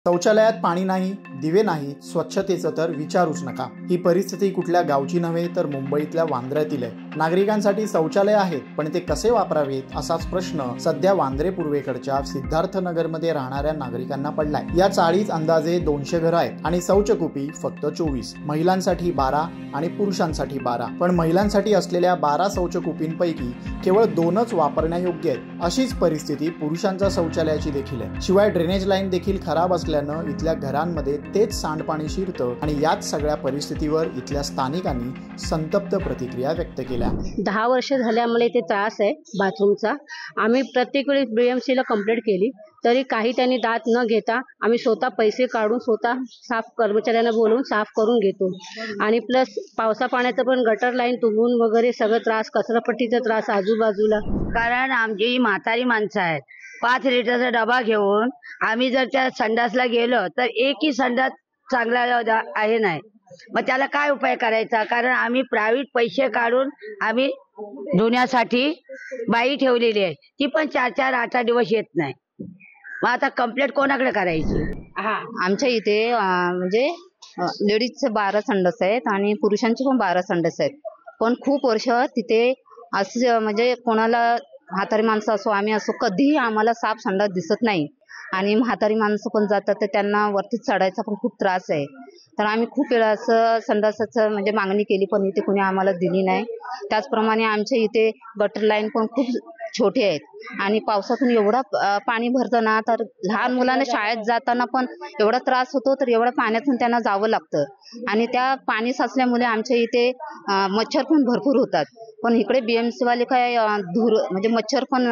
शौचालयात पाणी नाही, दिवे नाही, स्वच्छतेचं तर विचारूच नका। ही परिस्थिती कुठल्या गावची नव्हे तर मुंबईतल्या वांद्र्यातील आहे। नागरिकांसाठी शौचालय आहेत, पण ते कसे वापरावेत असाच प्रश्न सध्या वांद्रे पूर्वेकडच्या सिद्धार्थनगरमध्ये राहणाऱ्या नागरिकांना पडलाय। या चाळीत अंदाजे 200 घरं आहेत आणि शौचकूपी फक्त 24, महिलांसाठी 12 आणि पुरुषांसाठी 12। पण महिलांसाठी असलेल्या 12 शौचकूपींपैकी केवळ 2च वापरण्यायोग्य आहेत। अशीच परिस्थिती पुरुषांच्या शौचालयाची देखील आहे। शिवाय ड्रेनेज लाईन देखील खराब असल्यानं इथल्या घरांमध्ये तेच सांडपाणी शिरतं आणि याच सगळ्या परिस्थितीवर इथल्या स्थानिकांनी संतप्त प्रतिक्रिया व्यक्त केल्या। 10 वर्ष झाल्यामुळे ते त्रास आहे बाथरूमचा। आम्ही प्रत्येक वेळी BMC ला कंप्लेंट केली तरी काही त्यांनी दाद न घेता आम्ही स्वतः पैसे काढून स्वतः साफ कर्मचाऱ्यांना बोलवून साफ करून घेतो। आणि प्लस पावसा पाण्याचं पण गटर लाईन तुंबून वगैरे सगळं त्रास, कचरापट्टीचा त्रास आजूबाजूला। कारण आमची म्हातारी माणसं आहेत, 5 लिटरचा डबा घेऊन आम्ही जर त्या संडासला गेलो तर एकही संडास चांगला आहे नाही। मग त्याला काय उपाय करायचा? कारण आम्ही प्रायव्हेट पैसे काढून आम्ही धुण्यासाठी बाई ठेवलेली आहे, ती पण 4-4, 8-8 दिवस येत नाही। मग आता कंप्लेंट कोणाकडे करायची? आमच्या इथे म्हणजे लेडीजचे 12 संडास आहेत आणि पुरुषांचे पण 12 संडास आहेत। पण खूप वर्ष तिथे असं म्हणजे कोणाला म्हातारी माणसं असो आम्ही असो कधीही आम्हाला साफ संडास दिसत नाही। आणि म्हातारी माणसं पण जातात तर त्यांना वरती चढायचा पण खूप त्रास आहे। तर आम्ही खूप वेळा असं संडासाचं म्हणजे मागणी केली पण इथे कोणी आम्हाला दिली नाही। त्याचप्रमाणे आमच्या इथे गटर लाईन पण खूप छोटे आहेत आणि पावसातून एवढा पाणी भरतं ना तर लहान मुलांना शाळेत जाताना पण एवढा त्रास होतो, तर एवढ्या पाण्यातून त्यांना जावं लागतं। आणि त्या पाणी साचल्यामुळे आमच्या इथे मच्छर पण भरपूर होतात। पण इकडे BMC वाले काय धूर म्हणजे मच्छर पण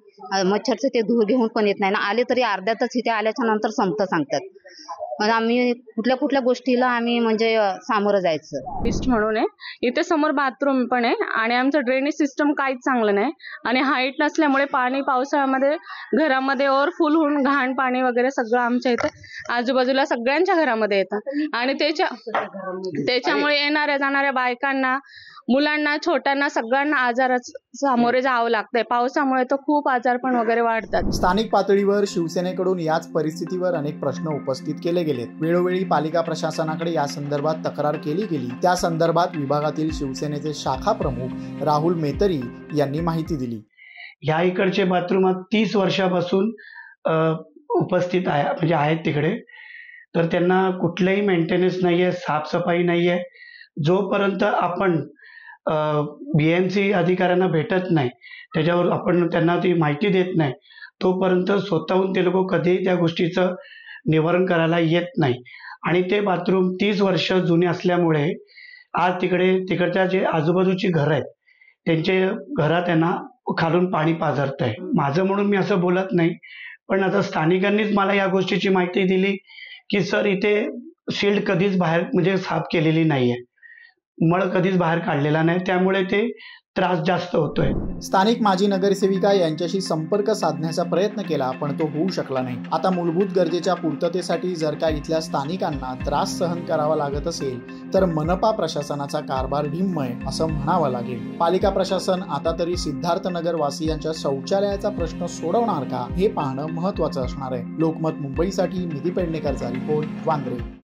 मच्छरचे ते धूर घेऊन पण येत नाही ना, आले तरी अर्ध्यातच इथे आल्याच्या नंतर संपतं सांगतात। मग आम्ही कुठल्या गोष्टीला आम्ही म्हणजे सामोरं जायचं। लिस्ट म्हणून आहे, इथे समोर बाथरूम पण आहे आणि आमचं ड्रेनेज सिस्टम काहीच चांगलं नाही आणि हाईट नसल्यामुळे पाणी पावसाळ्यामध्ये घरामध्ये ओव्हरफुल होऊन घाण पाणी वगैरे सगळं आमच्या इथे आजूबाजूला सगळ्यांच्या घरामध्ये येतं आणि त्याच्यामुळे येणाऱ्या जाणाऱ्या बायकांना, मुलांना, छोट्यांना सगळ्यांना आजारात सामोरे जावं लागतंय। पावसामुळे तर खूप आजारपण वगैरे वाढतात। स्थानिक पातळीवर शिवसेनेकडून याच परिस्थितीवर अनेक प्रश्न उपस्थित केले गेलेत। वेळोवेळी पालिका प्रशासनाकडे या संदर्भात तक्रार केली गेली। त्या संदर्भात विभागातील शिवसेनेचे शाखा प्रमुख राहुल मेतरी यांनी माहिती दिली। या इकडचे बाथरूम 30 वर्षापासून उपस्थित आहे म्हणजे आहेत तिकडे, तर त्यांना कुठलंही मेंटेनन्स नाहीये, साफसफाई नाहीये। जोपर्यंत आपण BMC अधिकाऱ्यांना भेटत नाही, त्याच्यावर आपण त्यांना ती माहिती देत नाही, तोपर्यंत स्वतःहून ते लोक कधीही त्या गोष्टीचं निवारण करायला येत नाही। आणि ते बाथरूम 30 वर्ष जुने असल्यामुळे आज तिकडच्या जे आजूबाजूची घरं आहेत त्यांचे घरात त्यांना खालून पाणी पाझरत आहे। माझं म्हणून मी असं बोलत नाही, पण आता स्थानिकांनीच मला या गोष्टीची माहिती दिली की सर इथे शील्ड कधीच बाहेर म्हणजे साफ केलेली नाहीये, मळ कधीच बाहेर काढलेला नाही, त्यामुळे ते त्रास जास्त होतोय। स्थानिक माजी नगरसेविका यांच्याशी संपर्क साधण्याचा प्रयत्न केला पण तो होऊ शकला नाही। आता मूलभूत गरजेच्या पूर्ततेसाठी जर का इथल्या स्थानिकांना त्रास सहन करावा लागत असेल तर मनपा प्रशासनाचा कारभार ढिम्म आहे असं म्हणावं लागेल। पालिका प्रशासन आता तरी सिद्धार्थनगर वासियांच्या शौचालयाचा प्रश्न सोडवणार का हे पाहणं महत्त्वाचं असणार आहे। लोकमत मुंबईसाठी निधी पेडणेकरचा रिपोर्ट, वांद्रे।